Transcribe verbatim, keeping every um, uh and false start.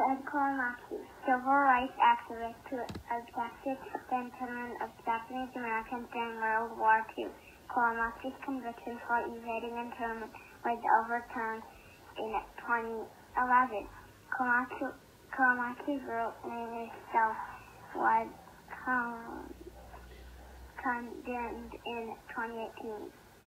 as Korematsu, civil rights activist who objected the internment of Japanese Americans during World War Two. Korematsu's conviction for evading internment was overturned in twenty eleven. Korematsu, Korematsu's real name itself was con- condemned in twenty eighteen.